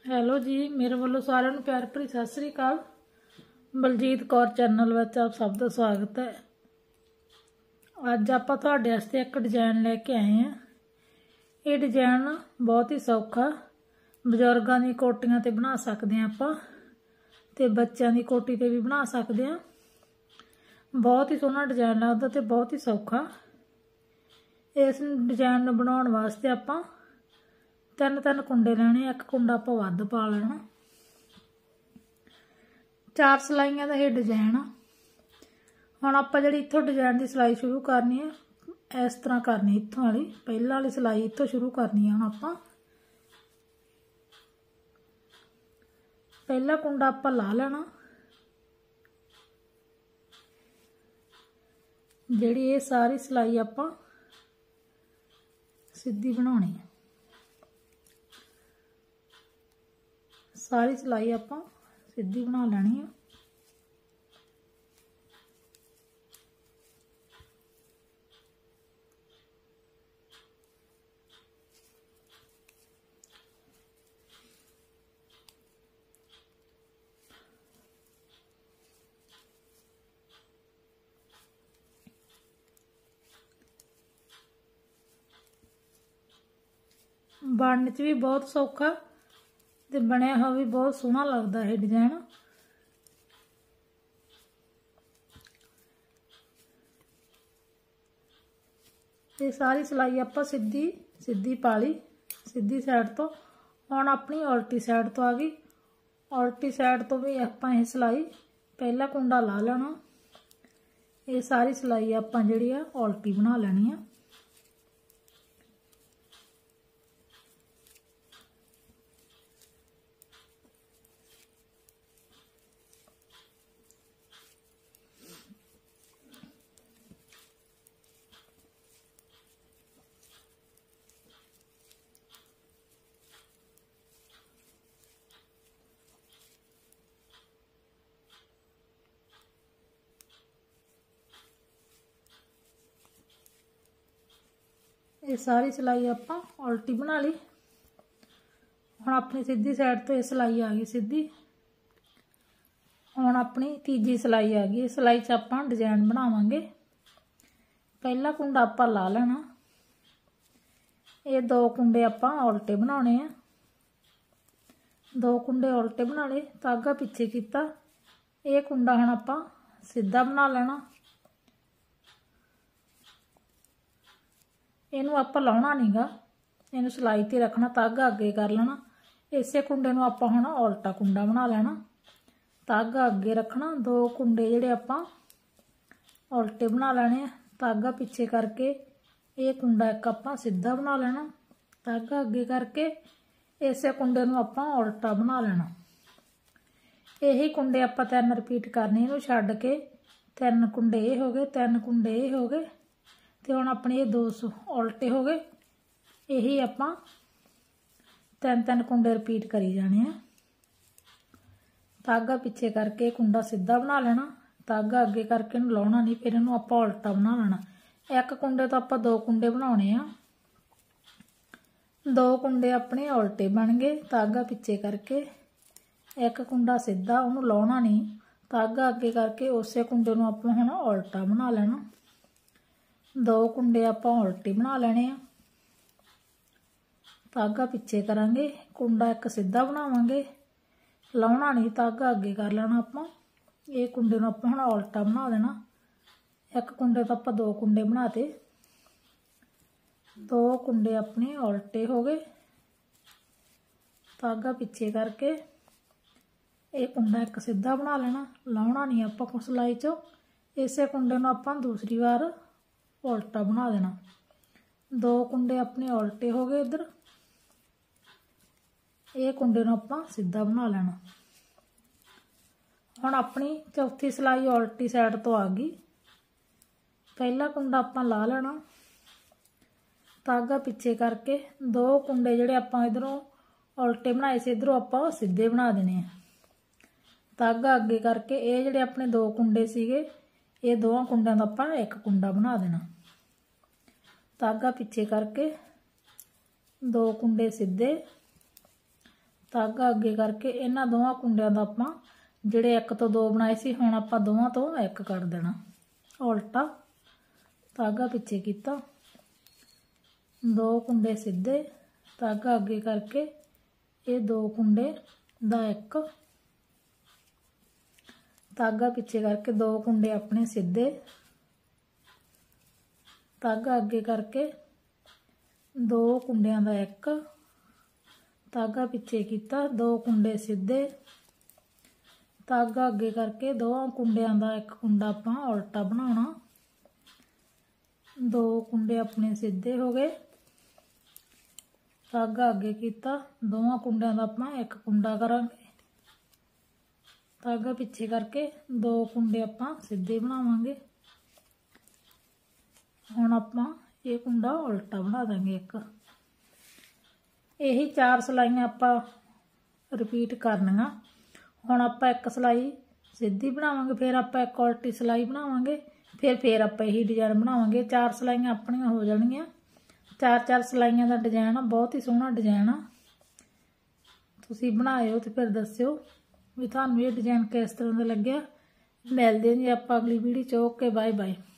Hello ਜੀ, ਮੇਰੇ ਵੱਲੋਂ ਸਾਰਿਆਂ ਨੂੰ ਪਿਆਰ ਭਰੀ ਸਤਿ ਸ੍ਰੀ ਅਕਾਲ। ਬਲਜੀਤ ਕੌਰ ਚੈਨਲ ਵਿੱਚ ਆਪ ਸਭ ਦਾ ਸਵਾਗਤ ਹੈ। ਅੱਜ ਆਪਾਂ ਤੁਹਾਡੇ ਵਾਸਤੇ ਇੱਕ ਡਿਜ਼ਾਈਨ ਲੈ ਕੇ ਆਏ ਹਾਂ। ਇਹ ਡਿਜ਼ਾਈਨ ਬਹੁਤ ਹੀ ਸੌਖਾ, ਬਜ਼ੁਰਗਾਂ ਦੀ ਕੋਟੀਆਂ ਤੇ ਬਣਾ ਸਕਦੇ ਹਾਂ ਆਪਾਂ, ਤੇ ਬੱਚਿਆਂ ਦੀ ਕੋਟੀ ਤੇ ਵੀ ਬਣਾ ਸਕਦੇ ਹਾਂ। ਬਹੁਤ ਹੀ ਸੋਹਣਾ ਡਿਜ਼ਾਈਨ ਲੱਗਦਾ ਤੇ ਬਹੁਤ ਹੀ ਸੌਖਾ। ਇਸ ਡਿਜ਼ਾਈਨ ਨੂੰ ਬਣਾਉਣ ਵਾਸਤੇ ਆਪਾਂ ਤਿੰਨ कुंडे लेने, एक कुंडा आप वध पा लेना। 4 सिलाइयां का यह डिजाइन। हुण आपां जिहड़ी इत्थों डिजाइन की सिलाई शुरू करनी है, इस तरह करनी। इत्थों वाली पहला वाली सिलाई इत्थों शुरू करनी है। हुण आपां पहला कुंडा आपां ला लेना। जिहड़ी ये सारी सिलाई आपां सीधी बनाउणी है। सारी सिलाई आपां सीधी बना लेनी है। बनने च भी बहुत सौखा ते बनया हुआ भी बहुत सोहना लगता है डिजाइन। ये सारी सिलाई आपां सीधी सीधी पा ली, सीधी साइड तो। हुण अपनी उल्टी साइड तो आ गई। उल्टी साइड तो भी आपां ये सिलाई पहला कुंडा ला लेना। ये सारी सिलाई आपां जिहड़ी आ उल्टी बना लेनी है। ये सारी सिलाई आपां उल्टी बना ली। हुण अपनी सीधी साइड तो ये सिलाई आ गई सीधी। हुण अपनी तीजी सिलाई आ गई। सिलाई च आपां डिजाइन बनावांगे। पहला कुंडा आपां ला लेना। ये 2 कुंडे आपां उल्टे बनाने हैं। 2 कुंडे उल्टे बना ले, धागा पिछे कीता। ये कुंडा हुण आपां सीधा बना लेना। इनू आपां लाउणा नहीं गा, इनू सिलाई ते रखना, धागा अगे कर लेना। इसे कुंडे नू आपां हुण उल्टा कुंडा बना लेना। धागा अगे रखना। 2 कुंडे जिहड़े आपां उल्टे बना लेने, धागा पिछे करके ये कुंडा एक आपां सीधा बना लेना। धागा अगे करके इसे कुंडे नू आपां उल्टा बना लेना। यही कुंडे आपां 3 रिपीट करने। इनू छड्ड के 3 कुंडे ये हो गए, 3 कुंडे ये हो गए, ते हुण अपने ये 2 उल्टे हो गए। यही आपां 3 कुंडे रिपीट करी जाने हैं। धागा पिछे करके कुंडा सीधा बना लेना। धागा अगे करके इनू लाउणा नहीं, फिर इनू आपां उल्टा बना लेना। एक कुंडे तो आपां 2 कुंडे बनाउणे आ। 2 कुंडे अपने उल्टे बन गए। धागा पिछे करके एक कुंडा सीधा, उहनू लाउणा नहीं, धागा अगे करके उसे कुंडे नू आपां हुण उल्टा बना लेना। 2 कुंडे आपां उल्टे बना लेने आ। धागा पिछे करांगे, कुंडा एक सीधा बनावांगे, लाउणा नहीं, धागा अगे कर लेना आपां। ये कुंडे नू आपां हुण उल्टा बना देना। एक कुंडे तो आपां 2 कुंडे बनाते। 2 कुंडे अपने उल्टे हो गए। धागा पिछे करके ये कुंडा एक सीधा बना लेना, लाउणा नहीं आपां सिलाई चो। इसे कुंडे नू आपां दूसरी बार उल्टा बना देना। 2 कुंडे अपने उल्टे हो गए इधर। ये कुंडे नू आपां सीधा बना लेना। हुण अपनी चौथी सिलाई उल्टी साइड तो आ गई। पहला कुंडा आपां ला लेना। धागा पिछे करके 2 कुंडे जिहड़े आपां इधरों उल्टे बनाए से इधरों आपां सीधे बना देने हैं। धागा अगे करके ये जिहड़े अपने 2 कुंडे सीगे, ये 2 कुंडियां दा आपां एक कुंडा बना देना। धागा पिछे करके 2 कुंडे सीधे, धागा अगे करके इन्हां दोवां कुंडियां दा आपां जिहड़े एक तो दो बनाए सी हुण आपां दोवां तो एक कर देना। उल्टा धागा पिछे कीता, दो कुंडे सीधे, धागा अगे करके ये दो कुंडे दा एक, धागा पिछे करके दो कुंडे अपने सीधे, धागा अगे करके दो कुंडियां दा एक, धागा पिछे कीता, दो कुंडे सीधे, धागा अगे करके दो कुंडियां दा एक कुंडा आपां उल्टा बनाउणा, दो कुंडे अपने सीधे हो गए, धागा अगे कीता, दोवां कुंडियां दा आपां एक कुंडा करांगे, धागा पिछे करके दो कुंडे आपां सीधे बनावांगे। हुण आपां ये कुंडा उल्टा बना देंगे एक। यही 4 सिलाइयां आपां रिपीट करनियां। हुण आपां एक सिलाई सीधी बनावांगे, फिर आपां एक उल्टी सिलाई बनावांगे, फिर आपां यही डिजाइन बनावांगे। 4 सिलाइयां अपनियां हो जाणगियां। 4 सिलाइयां दा डिजाइन आ, बहुत ही सोहना डिजाइन आ। तुसीं बनाइओ ते फिर दस्सिओ भी तुहानूं ये डिजाइन किस तरह दा लग्गिआ। मिलदे जी आपां अगली वीडियो च। Okay, bye bye.